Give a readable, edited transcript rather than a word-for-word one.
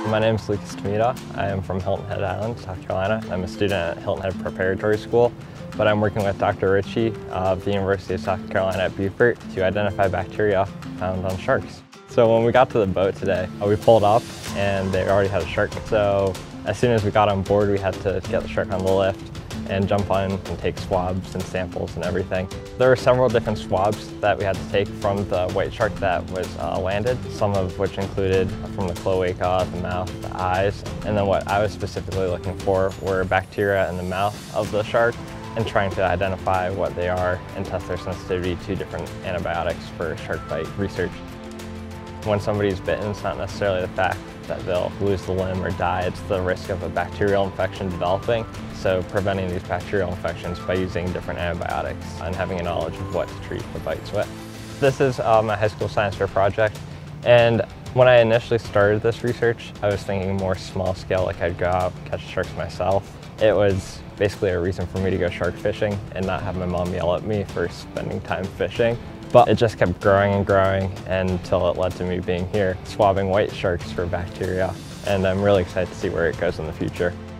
My name is Lucas Tomita. I am from Hilton Head Island, South Carolina. I'm a student at Hilton Head Preparatory School, but I'm working with Dr. Ritchie of the University of South Carolina at Beaufort to identify bacteria found on sharks. So when we got to the boat today, we pulled up and they already had a shark. So as soon as we got on board, we had to get the shark on the lift and jump on and take swabs and samples and everything. There were several different swabs that we had to take from the white shark that was landed, some of which included from the cloaca, the mouth, the eyes, and then what I was specifically looking for were bacteria in the mouth of the shark and trying to identify what they are and test their sensitivity to different antibiotics for shark bite research. When somebody's bitten, it's not necessarily the fact that they'll lose the limb or die, it's the risk of a bacterial infection developing. So preventing these bacterial infections by using different antibiotics and having a knowledge of what to treat the bites with. This is my high school science fair project, and when I initially started this research, I was thinking more small scale, like I'd go out and catch sharks myself. It was basically a reason for me to go shark fishing and not have my mom yell at me for spending time fishing. But it just kept growing and growing until it led to me being here, swabbing white sharks for bacteria. And I'm really excited to see where it goes in the future.